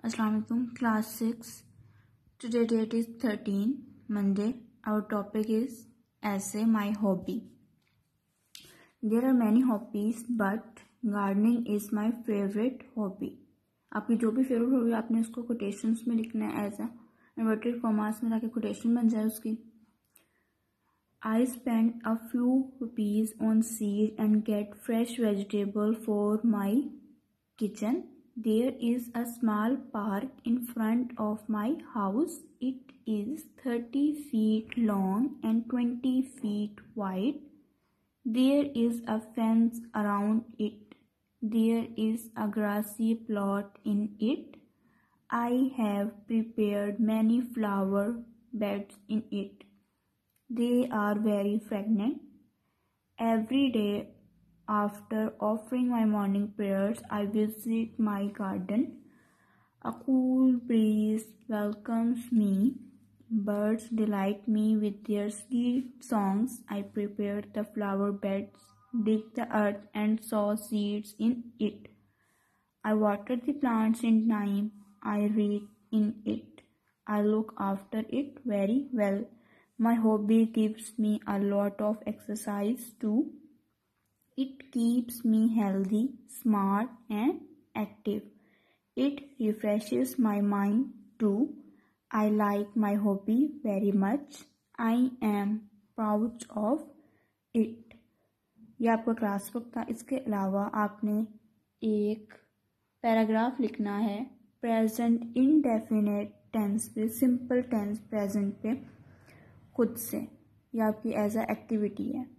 Assalamualaikum, class 6. Today date is 13, Monday. Our topic is essay, my hobby. There are many hobbies, but gardening is my favorite hobby. आपकी जो भी favourite hobby आपने उसको quotations में लिखना है as inverted commas में, ताकि कोटेशन बन जाए उसकी. I spend a few rupees on seed and get fresh vegetable for my kitchen. There is a small park in front of my house. It is 30 feet long and 20 feet wide. There is a fence around it. There is a grassy plot in it. I have prepared many flower beds in it. They are very fragrant. Every day after offering my morning prayers, I visit my garden. A cool breeze welcomes me. Birds delight me with their sweet songs. I prepared the flower beds, dig the earth and sow seeds in it. I water the plants in time. I read in it. I look after it very well. My hobby gives me a lot of exercise too. It keeps me healthy, smart and active. It refreshes my mind too. I like my hobby very much. I am proud of it. यह आपका class book था. इसके अलावा आपने एक paragraph लिखना है present indefinite tense पे, सिंपल टेंस प्रेजेंट पे खुद से. यह आपकी एज अ एक्टिविटी है.